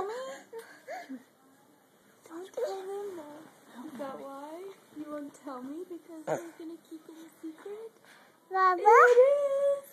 tell me? Don't tell him though. Is that why? You won't tell me because you're gonna keep it a secret? Baba? It is!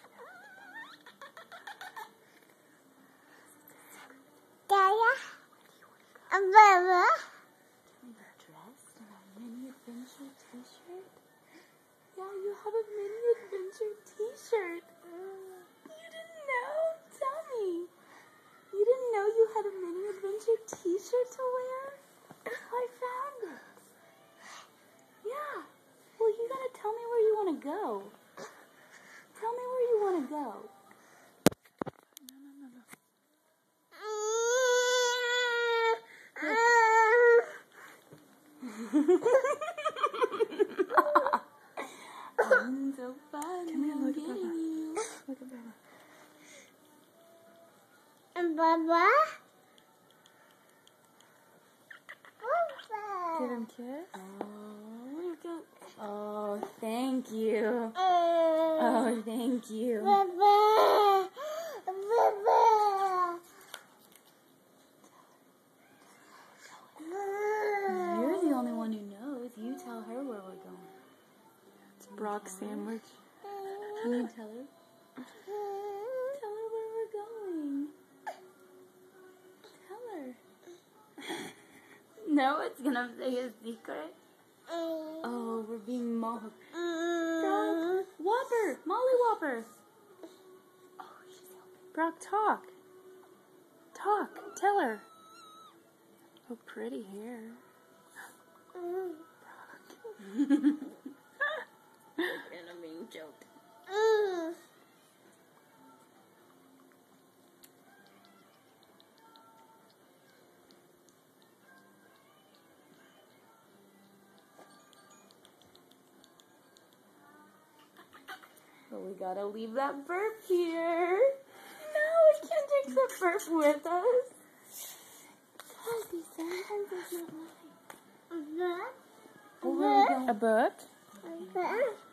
Daya? Baba? Give me the dress and a mini adventure t-shirt? Yeah, you have a mini adventure t-shirt. You didn't know? Tell me. You didn't know you had a mini adventure t-shirt to wear? I found it. Yeah. Well, you gotta tell me where you want to go. Tell me where you want to go. I'm so fun. Come here, I'm look at getting Baba. you. Look at Baba. Baba? Give him a kiss. Oh, look at. Oh, thank you. Oh, Oh, thank you. Baba. Baba. You're the only one who knows. You tell her where we're going. It's Brock's sandwich. Can you tell her? Tell her where we're going. Tell her. No, it's gonna say a secret. Oh, we're being mocked. Brock, Whopper, Molly Whopper. Oh, she's helping. Brock, talk. Talk. Tell her. Oh, pretty hair. You're gonna be joked. But we gotta leave that burp here. No, we can't take the burp with us. Cause sometimes it's not right. Baba. Where are we going? A book? Baba.